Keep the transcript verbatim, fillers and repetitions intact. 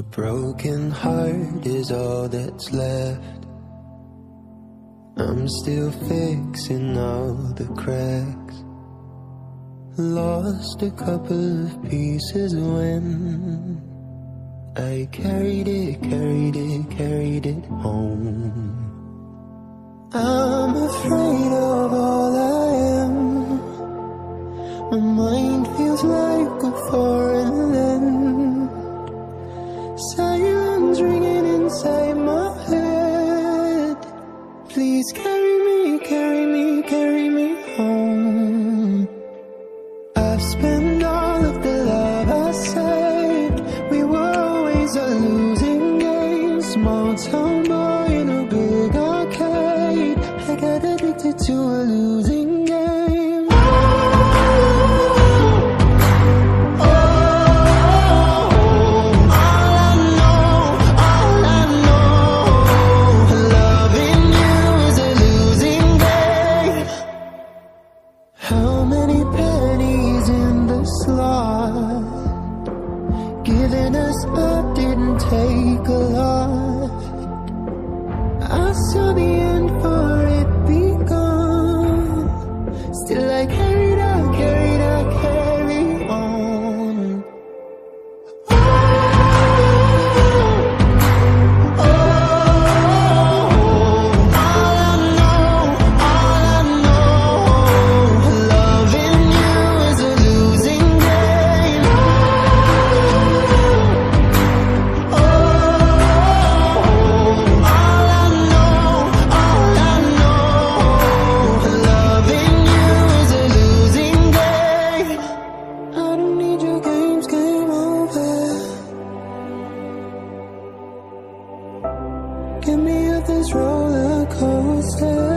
broken heart is all that's left. I'm still fixing all the cracks. Lost a couple of pieces when I carried it, carried it, carried it home. I'm afraid of all I am. My mind feels like a foreign land. Silence ringing inside my head. Please carry me, carry me, carry me home. I've spent all of the love I saved. We were always a losing game. Small town boy in a big arcade. I got addicted to a losing game. How many pennies in the slot? Giving us up didn't take a lot. I saw the end for it begun. Still I carried out, carried out, carry on. Oh, oh, all I know, all I know, loving you is a losing game. Oh, all I know, all I know, loving you is a losing game. I don't need your games, game over. Get me off this roller coaster.